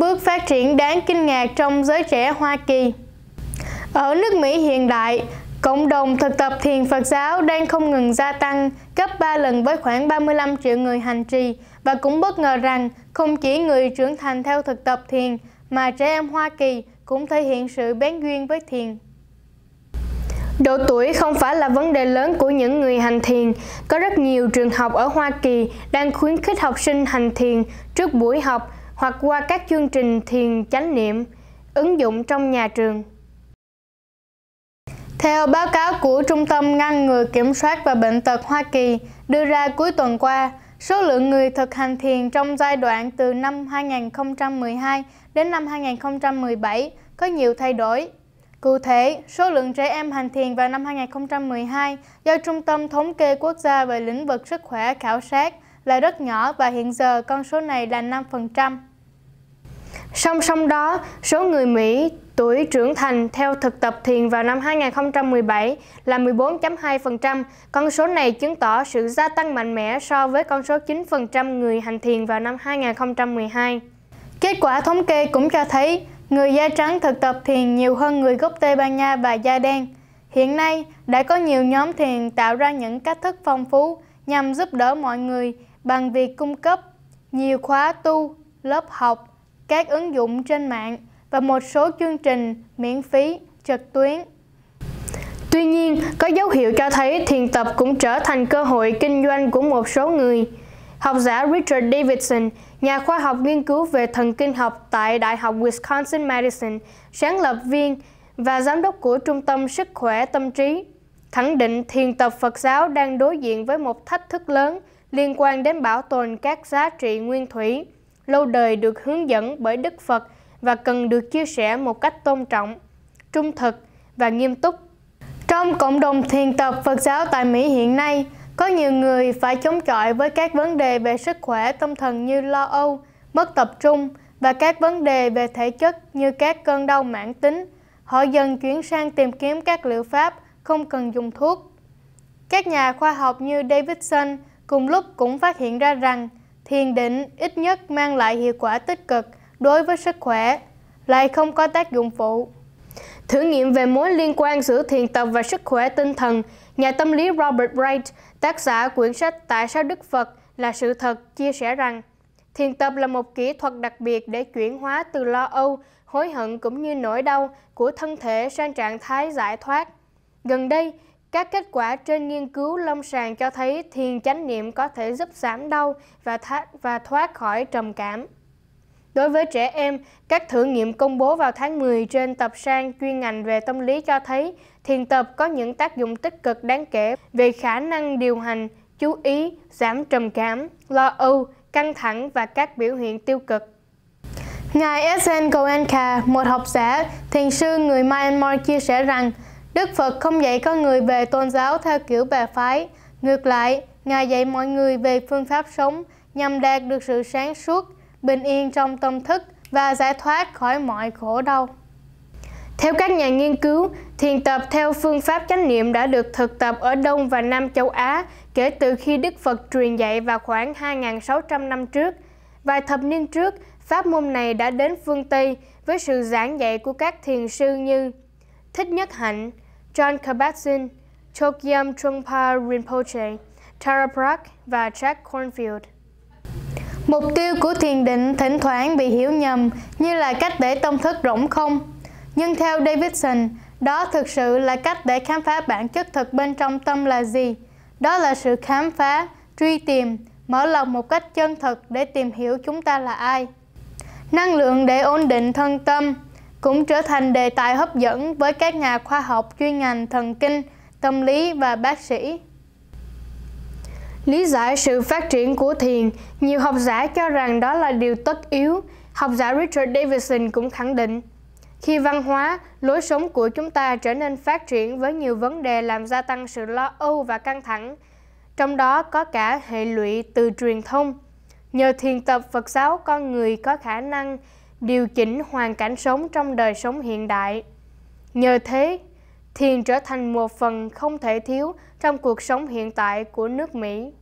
bước phát triển đáng kinh ngạc trong giới trẻ Hoa Kỳ. Ở nước Mỹ hiện đại, cộng đồng thực tập thiền Phật giáo đang không ngừng gia tăng, gấp 3 lần với khoảng 35 triệu người hành trì, và cũng bất ngờ rằng không chỉ người trưởng thành theo thực tập thiền, mà trẻ em Hoa Kỳ cũng thể hiện sự bén duyên với thiền. Độ tuổi không phải là vấn đề lớn của những người hành thiền. Có rất nhiều trường học ở Hoa Kỳ đang khuyến khích học sinh hành thiền trước buổi học hoặc qua các chương trình thiền chánh niệm ứng dụng trong nhà trường. Theo báo cáo của Trung tâm Ngăn ngừa Kiểm soát và Bệnh tật Hoa Kỳ đưa ra cuối tuần qua, số lượng người thực hành thiền trong giai đoạn từ năm 2012 đến năm 2017 có nhiều thay đổi. Cụ thể, số lượng trẻ em hành thiền vào năm 2012 do Trung tâm Thống kê Quốc gia về lĩnh vực sức khỏe khảo sát là rất nhỏ và hiện giờ con số này là 5%. Song song đó, số người Mỹ tuổi trưởng thành theo thực tập thiền vào năm 2017 là 14,2%. Con số này chứng tỏ sự gia tăng mạnh mẽ so với con số 9% người hành thiền vào năm 2012. Kết quả thống kê cũng cho thấy người da trắng thực tập thiền nhiều hơn người gốc Tây Ban Nha và da đen. Hiện nay, đã có nhiều nhóm thiền tạo ra những cách thức phong phú nhằm giúp đỡ mọi người bằng việc cung cấp nhiều khóa tu, lớp học, các ứng dụng trên mạng và một số chương trình miễn phí trực tuyến. Tuy nhiên, có dấu hiệu cho thấy thiền tập cũng trở thành cơ hội kinh doanh của một số người. Học giả Richard Davidson, nhà khoa học nghiên cứu về thần kinh học tại Đại học Wisconsin-Madison, sáng lập viên và giám đốc của Trung tâm Sức khỏe Tâm trí, khẳng định thiền tập Phật giáo đang đối diện với một thách thức lớn liên quan đến bảo tồn các giá trị nguyên thủy, lâu đời được hướng dẫn bởi Đức Phật và cần được chia sẻ một cách tôn trọng, trung thực và nghiêm túc. Trong cộng đồng thiền tập Phật giáo tại Mỹ hiện nay, có nhiều người phải chống chọi với các vấn đề về sức khỏe tâm thần như lo âu, mất tập trung và các vấn đề về thể chất như các cơn đau mãn tính. Họ dần chuyển sang tìm kiếm các liệu pháp không cần dùng thuốc. Các nhà khoa học như Davidson cùng lúc cũng phát hiện ra rằng thiền định ít nhất mang lại hiệu quả tích cực đối với sức khỏe, lại không có tác dụng phụ. Thử nghiệm về mối liên quan giữa thiền tập và sức khỏe tinh thần, nhà tâm lý Robert Wright, tác giả quyển sách Tại sao Đức Phật là sự thật, chia sẻ rằng thiền tập là một kỹ thuật đặc biệt để chuyển hóa từ lo âu, hối hận cũng như nỗi đau của thân thể sang trạng thái giải thoát. Gần đây, các kết quả trên nghiên cứu lâm sàng cho thấy thiền chánh niệm có thể giúp giảm đau và thoát khỏi trầm cảm. Đối với trẻ em, các thử nghiệm công bố vào tháng 10 trên tập san chuyên ngành về tâm lý cho thấy thiền tập có những tác dụng tích cực đáng kể về khả năng điều hành, chú ý, giảm trầm cảm, lo âu, căng thẳng và các biểu hiện tiêu cực. Ngài S.N. Goenka, một học giả, thiền sư người Myanmar chia sẻ rằng Đức Phật không dạy con người về tôn giáo theo kiểu bè phái. Ngược lại, Ngài dạy mọi người về phương pháp sống nhằm đạt được sự sáng suốt, bình yên trong tâm thức và giải thoát khỏi mọi khổ đau. Theo các nhà nghiên cứu, thiền tập theo phương pháp chánh niệm đã được thực tập ở Đông và Nam châu Á kể từ khi Đức Phật truyền dạy vào khoảng 2.600 năm trước. Vài thập niên trước, pháp môn này đã đến phương Tây với sự giảng dạy của các thiền sư như Thích Nhất Hạnh, John Kabat-Zinn, Chogyam Trungpa Rinpoche, Tara Brach và Jack Kornfield. Mục tiêu của thiền định thỉnh thoảng bị hiểu nhầm như là cách để tâm thức rỗng không. Nhưng theo Davidson, đó thực sự là cách để khám phá bản chất thực bên trong tâm là gì. Đó là sự khám phá, truy tìm, mở lòng một cách chân thực để tìm hiểu chúng ta là ai. Năng lượng để ổn định thân tâm cũng trở thành đề tài hấp dẫn với các nhà khoa học chuyên ngành thần kinh, tâm lý và bác sĩ. Lý giải sự phát triển của thiền, nhiều học giả cho rằng đó là điều tất yếu. Học giả Richard Davidson cũng khẳng định, khi văn hóa, lối sống của chúng ta trở nên phát triển với nhiều vấn đề làm gia tăng sự lo âu và căng thẳng, trong đó có cả hệ lụy từ truyền thông. Nhờ thiền tập Phật giáo, con người có khả năng điều chỉnh hoàn cảnh sống trong đời sống hiện đại. Nhờ thế, thiền trở thành một phần không thể thiếu trong cuộc sống hiện tại của nước Mỹ.